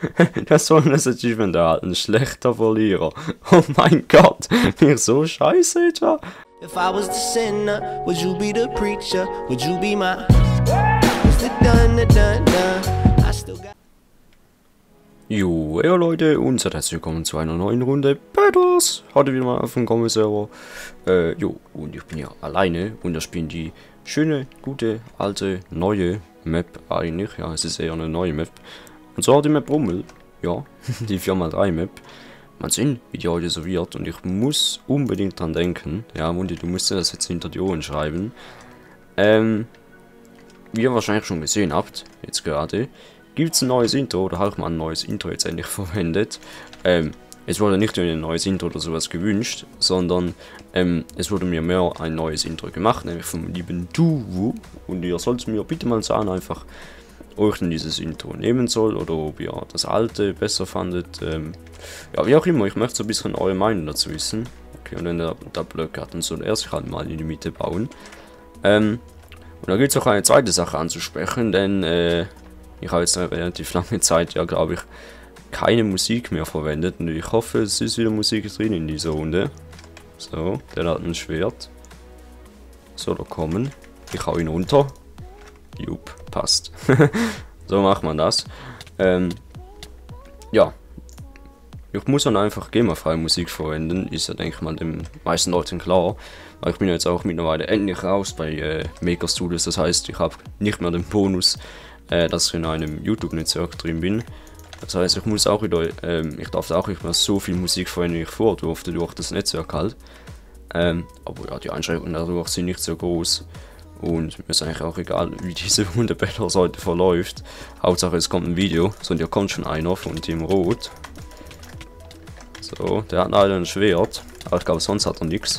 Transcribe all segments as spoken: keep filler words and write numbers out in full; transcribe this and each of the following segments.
Das soll das Achievement erhalten. Schlechter Verlierer. Oh mein Gott. Mir so scheiße etwa. If I was the sinner, would you be the preacher? Would you be my... What's the done, the done, done? I still got... Jo, hey Leute und herzlich willkommen zu einer neuen Runde Battles. Heute wieder mal auf dem Common-Server. Äh, jo, und ich bin ja alleine und das spielen die schöne, gute, alte, neue Map eigentlich. Ja, es ist eher eine neue Map. Und zwar die Map Rummel. Ja, die vier mal drei Map. Mal sehen, wie die heute so wird. Und ich muss unbedingt dran denken. Ja, Mundi, du musst das jetzt hinter die Ohren schreiben. Ähm, wie ihr wahrscheinlich schon gesehen habt, jetzt gerade, gibt es ein neues Intro, oder habe ich mal ein neues Intro jetzt endlich verwendet. Ähm, es wurde nicht nur ein neues Intro oder sowas gewünscht, sondern ähm, es wurde mir mehr ein neues Intro gemacht, nämlich vom lieben Duwu. Und ihr sollt mir bitte mal sagen, einfach, ob ich denn dieses Intro nehmen soll oder ob ihr das alte besser fandet. Ähm, ja, wie auch immer, ich möchte so ein bisschen eure Meinung dazu wissen. Okay, und wenn der, der Blöcke hat, dann soll er sich halt mal in die Mitte bauen. Ähm, und da gibt es auch eine zweite Sache anzusprechen, denn äh, ich habe jetzt eine relativ lange Zeit, ja glaube ich, keine Musik mehr verwendet. Und ich hoffe, es ist wieder Musik drin in dieser Runde. So, der hat ein Schwert. Soll er kommen? Ich hau ihn runter. Jupp, passt. So macht man das. Ähm, ja. Ich muss dann einfach GEMA-freie Musik verwenden. Ist ja, denke ich mal, den meisten Leuten klar. Weil ich bin jetzt auch mittlerweile endlich raus bei äh, Maker Studios. Das heißt, ich habe nicht mehr den Bonus, äh, dass ich in einem YouTube-Netzwerk drin bin. Das heißt, ich muss auch wieder, ähm, ich darf auch nicht mehr so viel Musik verwenden, wie ich vor durfte, durch das Netzwerk halt. Ähm, aber ja, die Einschränkungen dadurch sind nicht so groß. Und mir ist eigentlich auch egal, wie diese Runde Battles heute verläuft. Hauptsache es kommt ein Video. So, und hier kommt schon einer von Team Rot. So, der hat leider ein Schwert. Aber ich glaube, sonst hat er nichts.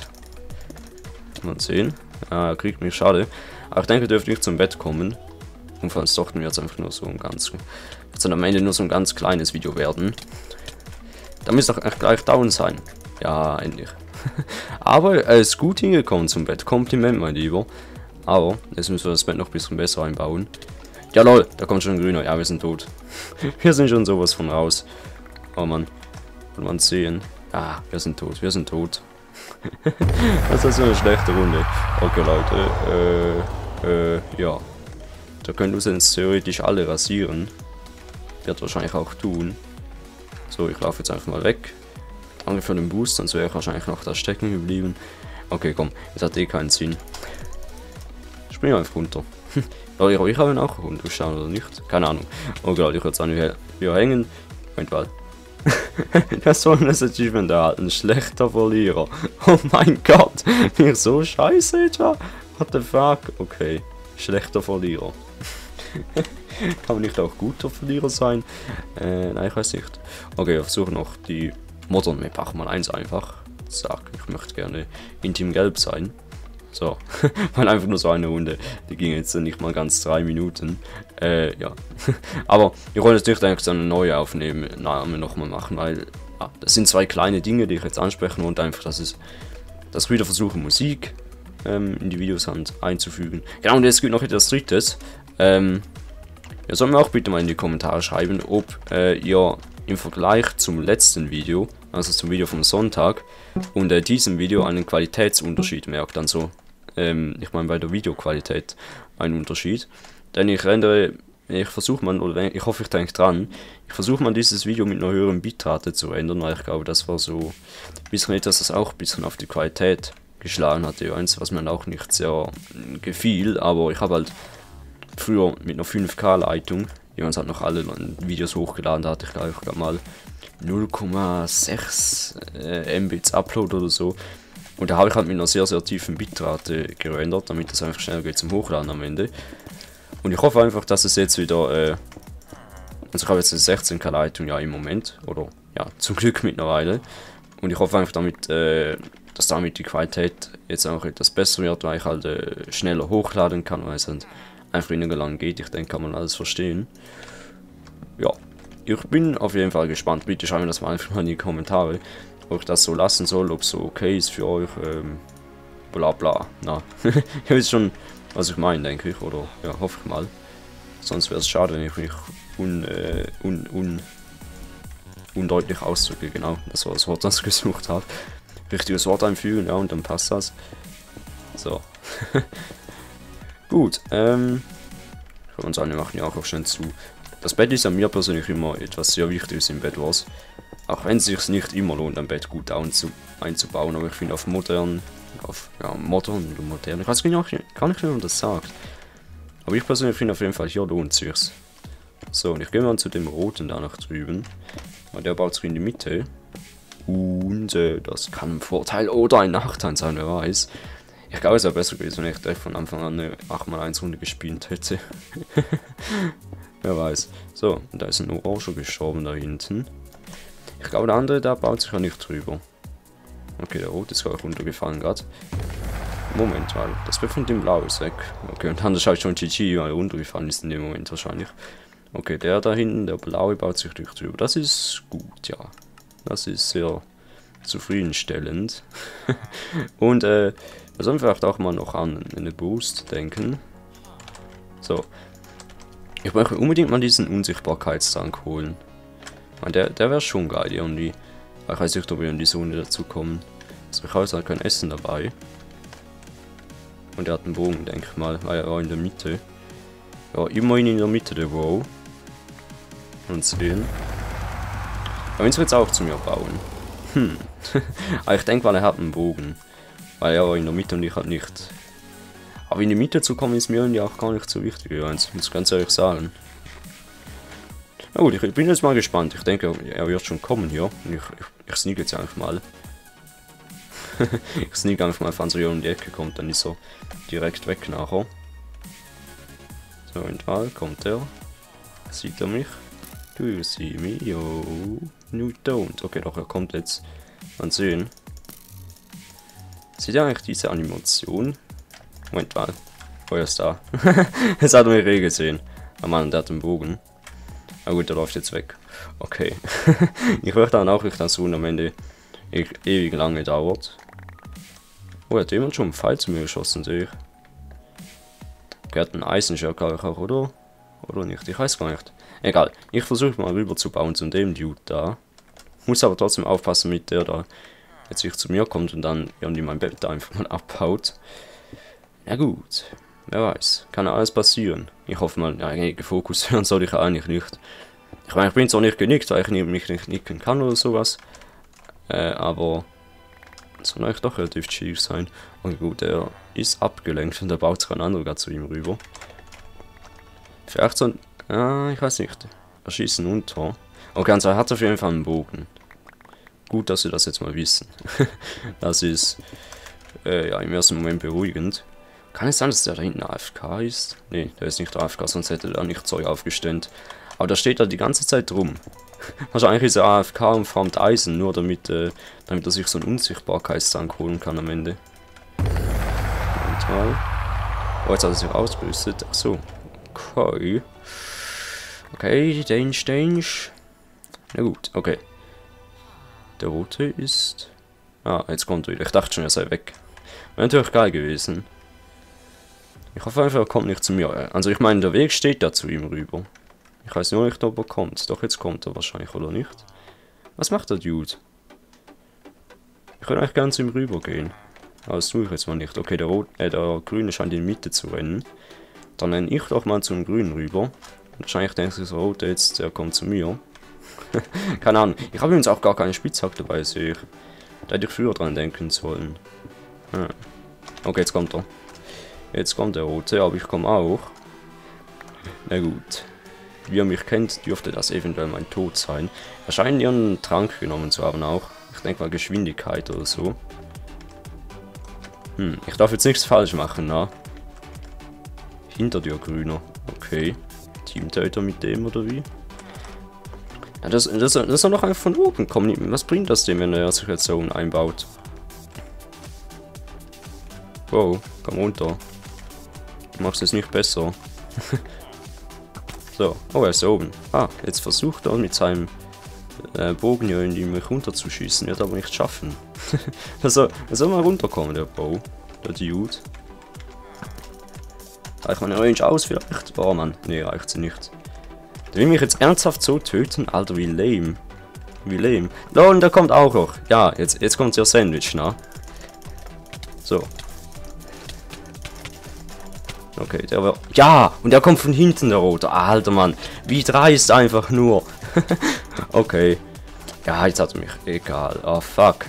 Mal sehen. Ah, er kriegt mich, schade. Aber ich denke, er dürfte nicht zum Bett kommen. Und falls doch, dann wird es einfach nur so ein ganz... Wird dann am Ende nur so ein ganz kleines Video werden. Da müsste doch echt gleich down sein. Ja, endlich. Aber er ist gut hingekommen zum Bett. Kompliment, mein Lieber. Aber jetzt müssen wir das Bett noch ein bisschen besser einbauen. Ja lol, da kommt schon ein grüner. Ja, wir sind tot. Wir sind schon sowas von raus. Oh Mann. Will man sehen. Ja, wir sind tot. Wir sind tot. Das ist so eine schlechte Runde. Okay, Leute. Äh, äh, ja. Da können wir uns theoretisch alle rasieren. Wird wahrscheinlich auch tun. So, ich laufe jetzt einfach mal weg. Danke für den Boost, sonst wäre ich wahrscheinlich noch da stecken geblieben. Okay, komm. Das hat eh keinen Sinn. Spring einfach runter. Leute, ich habe ihn auch runterschauen oder nicht? Keine Ahnung. Oh Gott, ich würde sagen, wir, wir hängen. Moment mal. Das soll das Achievement erhalten. Schlechter Verlierer. Oh mein Gott. Mir so scheiße etwa. What the fuck? Okay. Schlechter Verlierer. Kann man nicht auch guter Verlierer sein? Äh, nein, ich weiß nicht. Okay, wir versuchen noch die Modern Map acht mal eins einfach. Sag, ich möchte gerne in Team Gelb sein. So, weil einfach nur so eine Runde. Die ging jetzt nicht mal ganz drei Minuten. Äh, ja. Aber ich wollte jetzt nicht eigentlich so eine neue aufnehmen, Name nochmal machen, weil ah, das sind zwei kleine Dinge, die ich jetzt ansprechen und einfach, dass es, dass ich wieder versuche, Musik ähm, in die Videos einzufügen. Genau, und jetzt gibt noch etwas Drittes. Ähm, ihr sollt mir auch bitte mal in die Kommentare schreiben, ob äh, ihr im Vergleich zum letzten Video, also zum Video vom Sonntag, und äh, diesem Video einen Qualitätsunterschied merkt. Dann so, ähm, ich meine bei der Videoqualität einen Unterschied. Denn ich rendere, ich versuche mal, oder ich hoffe, ich denke dran, ich versuche mal dieses Video mit einer höheren Bitrate zu rendern, weil ich glaube, das war so ein bisschen etwas, das auch ein bisschen auf die Qualität geschlagen hatte. Eins, was mir auch nicht sehr gefiel, aber ich habe halt früher mit einer fünf K Leitung, die uns halt noch alle Videos hochgeladen, da hatte ich glaube ich mal null Komma sechs äh, Mbits Upload oder so. Und da habe ich halt mit einer sehr sehr tiefen Bitrate gerendert, damit es einfach schneller geht zum Hochladen am Ende. Und ich hoffe einfach, dass es jetzt wieder, äh, also ich habe jetzt eine sechzehn K Leitung ja im Moment, oder ja, zum Glück mittlerweile. Und ich hoffe einfach damit, äh, dass damit die Qualität jetzt auch etwas besser wird, weil ich halt äh, schneller hochladen kann, weil es halt einfach weniger lang geht. Ich denke, kann man alles verstehen. Ja, ich bin auf jeden Fall gespannt. Bitte schreibt mir das mal einfach mal in die Kommentare, ob ich das so lassen soll, ob es so okay ist für euch. Ähm, bla bla. Na, ihr wisst schon, was ich meine, denke ich. Oder ja, hoffe ich mal. Sonst wäre es schade, wenn ich mich un, äh, un, un, undeutlich ausdrücke, genau. Das war das Wort, das ich gesucht habe. Richtiges Wort einfügen, ja, und dann passt das. So. Gut, ähm. Ich kann uns alle machen ja auch schnell zu. Das Bett ist an mir persönlich immer etwas sehr Wichtiges im Bed Wars. Auch wenn es sich nicht immer lohnt, ein Bett gut einzubauen, aber ich finde auf modern, auf ja, modern oder modern, ich weiß gar nicht, gar nicht, wie man das sagt. Aber ich persönlich finde auf jeden Fall, hier lohnt es sich. So, und ich gehe mal zu dem roten da nach drüben. Und der baut sich in die Mitte. Und äh, das kann ein Vorteil oder ein Nachteil sein, wer weiß. Ich glaube, es wäre besser gewesen, wenn ich direkt von Anfang an eine acht mal eins Runde gespielt hätte. Wer weiß. So, und da ist ein Orange gestorben da hinten. Ich glaube, der andere da baut sich ja nicht drüber. Okay, der rote ist gerade runtergefallen gerade. Moment mal, das Bett von dem Blau ist weg. Okay, und dann schaue ich schon G G, weil er runtergefallen ist in dem Moment wahrscheinlich. Okay, der da hinten, der blaue, baut sich nicht drüber. Das ist gut, ja. Das ist sehr zufriedenstellend. Und, äh, wir sollen vielleicht auch mal noch an eine Boost denken. So. Ich möchte unbedingt mal diesen Unsichtbarkeitstank holen. Der, der wäre schon geil irgendwie. Ich weiß nicht, ob wir in die Zone dazu kommen. Also ich habe halt kein Essen dabei. Und er hat einen Bogen, denke ich mal, weil er war in der Mitte. Ja, immerhin in der Mitte der Row. Und sehen. Aber jetzt wird es auch zu mir bauen. Hm. Aber ich denke mal, er hat einen Bogen. Weil er war in der Mitte und ich halt nicht. Aber in die Mitte zu kommen ist mir irgendwie auch gar nicht so wichtig, muss ich ganz ehrlich sagen. Na gut, ich bin jetzt mal gespannt. Ich denke, er wird schon kommen hier. Und ich, ich, ich sneak jetzt einfach mal. Ich sneak einfach mal, falls er hier um die Ecke kommt, dann ist er direkt weg nachher. So, und mal kommt er. Sieht er mich? Do you see me? Yo, no don't. Okay, doch, er kommt jetzt. Mal sehen. Seht ihr eigentlich diese Animation? Moment mal. Oh, er ist da. Jetzt hat er mich eh gesehen. Ah Mann, der hat den Bogen. Na gut, der läuft jetzt weg. Okay. Ich möchte dann auch nicht, dass es am Ende e ewig lange dauert. Oh, hat jemand schon einen Pfeil zu mir geschossen, sehe ich. Er hat einen Eisenschlag auch, oder? Oder nicht? Ich weiß gar nicht. Egal. Ich versuche mal rüber zu bauen zu dem Dude da. Muss aber trotzdem aufpassen, mit der da jetzt sich zu mir kommt und dann irgendwie mein Bett da einfach mal abhaut. Ja gut. Wer weiß. Kann alles passieren. Ich hoffe mal, ja, Fokus hören soll ich eigentlich nicht. Ich meine, ich bin zwar nicht genickt, weil ich mich nicht nicken kann oder sowas. Äh, aber es soll eigentlich doch relativ schief sein. Und gut, er ist abgelenkt und der baut sich ein anderer gerade zu ihm rüber. Vielleicht so ein... Ah, ich weiß nicht. Er schießt ihn unter. Okay, also er hat auf jeden Fall einen Bogen. Gut, dass wir das jetzt mal wissen. Das ist äh, ja im ersten Moment beruhigend. Kann es sein, dass der da hinten A F K ist? Ne, der ist nicht A F K, sonst hätte er nicht Zeug aufgestellt. Aber da steht er die ganze Zeit rum. Wahrscheinlich ist er A F K und farmt Eisen, nur damit, äh, damit er sich so einen Unsichtbarkeitstank holen kann am Ende. Und mal. Oh, jetzt hat er sich ausgerüstet. Achso. Okay. Okay, Dange, Dange. Na gut, okay. Der rote ist... Ah, jetzt kommt er wieder. Ich dachte schon, er sei weg. Wäre natürlich geil gewesen. Ich hoffe einfach, er kommt nicht zu mir. Also ich meine, der Weg steht da zu ihm rüber. Ich weiß nur nicht, ob er kommt. Doch, jetzt kommt er wahrscheinlich, oder nicht? Was macht der Dude? Ich würde eigentlich gerne zu ihm rüber gehen. Aber das tue ich jetzt mal nicht. Okay, der, Rot, äh, der Grüne scheint in die Mitte zu rennen. Dann renne ich doch mal zum Grünen rüber. Wahrscheinlich denkt sich der Rote jetzt, der kommt zu mir. Keine Ahnung. Ich habe übrigens auch gar keine Spitzhack dabei, sehe ich. Da hätte ich früher dran denken sollen. Hm. Okay, jetzt kommt er. Jetzt kommt der Rote, aber ich komme auch. Na gut. Wie ihr mich kennt, dürfte das eventuell mein Tod sein. Er scheint ihren Trank genommen zu haben auch. Ich denke mal Geschwindigkeit oder so. Hm, ich darf jetzt nichts falsch machen, na? Hinter dir, Grüner. Okay. Teamtöter mit dem, oder wie? Ja, das, das, das soll noch einfach von oben kommen. Was bringt das dem, wenn er sich jetzt so einbaut? Wow, komm runter. Du machst es nicht besser. So, oh, er ist oben. Ah, jetzt versucht er mit seinem äh, Bogen hier in die mich runterzuschießen. Wird aber nicht schaffen. Das soll, das soll mal runterkommen, der Bro. Der Dude. Reicht meine Range aus vielleicht? Oh Mann, nee, reicht sie nicht. Der will mich jetzt ernsthaft so töten? Alter, wie lame. Wie lame. Oh, und da kommt auch noch. Ja, jetzt, jetzt kommt ihr Sandwich, na? So. Okay, der war... Ja, und der kommt von hinten, der rote. Alter, Mann. Wie dreist einfach nur. Okay. Ja, jetzt hat er mich. Egal. Oh, fuck.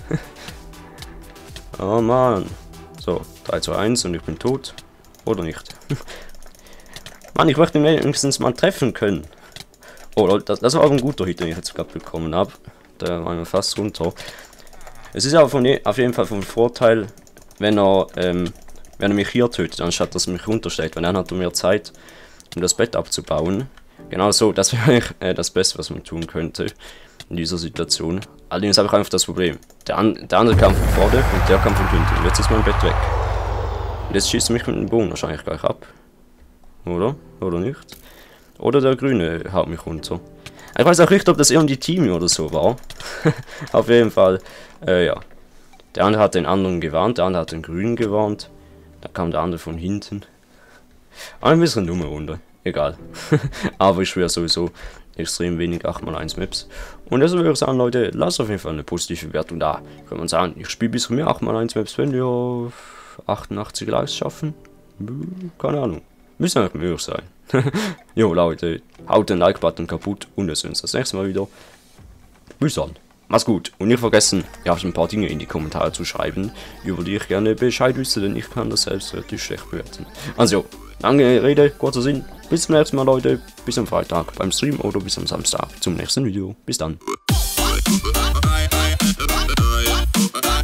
Oh, Mann. So, drei, zwei, eins und ich bin tot. Oder nicht? Mann, ich möchte ihn wenigstens mal treffen können. Oh, das, das war auch ein guter Hit, den ich jetzt gerade bekommen habe. Der war mir fast runter. Es ist aber von je, auf jeden Fall von Vorteil, wenn er... Ähm, wenn er mich hier tötet, anstatt dass er mich runterstellt, weil dann hat er mehr Zeit, um das Bett abzubauen. Genau so, das wäre eigentlich äh, das Beste, was man tun könnte in dieser Situation. Allerdings habe ich einfach das Problem. Der, an der andere kam von vorne und der kam von hinten. Und jetzt ist mein Bett weg. Und jetzt schießt er mich mit dem Bogen wahrscheinlich gleich ab. Oder? Oder nicht? Oder der Grüne haut mich runter. Ich weiß auch nicht, ob das irgendwie Team oder so war. Auf jeden Fall, äh, ja. Der andere hat den anderen gewarnt, der andere hat den Grünen gewarnt. Da kam der andere von hinten. Ein bisschen dumme Runde. Egal. Aber ich schwöre sowieso extrem wenig acht mal eins Maps. Und deshalb würde ich sagen, Leute, lasst auf jeden Fall eine positive Bewertung da. Kann man sagen, ich spiele ein bisschen mehr acht mal eins Maps, wenn wir achtundachtzig Likes schaffen. Keine Ahnung. Müssen einfach möglich sein. Jo, Leute, haut den Like-Button kaputt und wir sehen uns das nächste Mal wieder. Bis dann. Mach's gut und nicht vergessen, ihr habt ein paar Dinge in die Kommentare zu schreiben, über die ich gerne Bescheid wüsste, denn ich kann das selbst relativ schlecht bewerten. Also, lange Rede, kurzer Sinn, bis zum nächsten Mal, Leute, bis am Freitag beim Stream oder bis am Samstag zum nächsten Video. Bis dann.